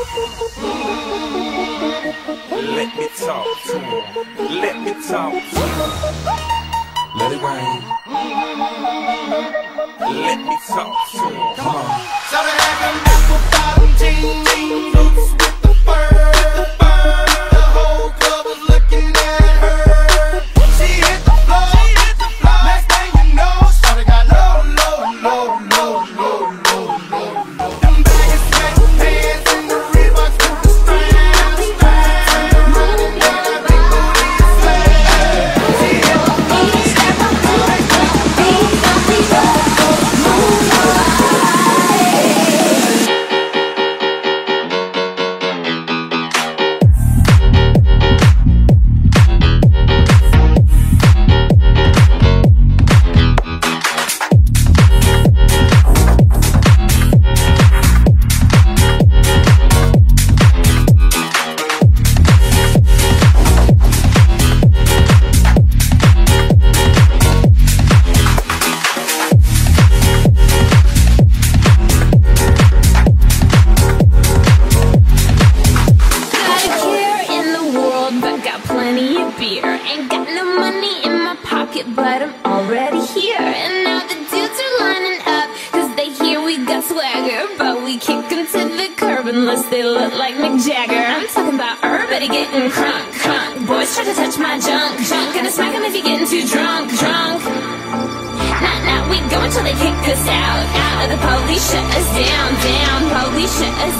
Let me talk to him. Let me talk to him. Let it rain. Let me talk to him. Come on. Started having apple bottom jeans, boots with the fur. The whole club was looking at her. She hit the floor. Next thing you know, started got low. Them baggy sweatpants and the Reeboks with the straps. Running down that big booty slab. She hit the but I'm already here. And now the dudes are lining up, cause they hear we got swagger. But we kick them to the curb unless they look like Mick Jagger. I'm talking about everybody getting crunk. Boys try to touch my junk. Gonna smack them if you're getting too drunk. Nah, we go until they kick us out. The police shut us down. Police shut us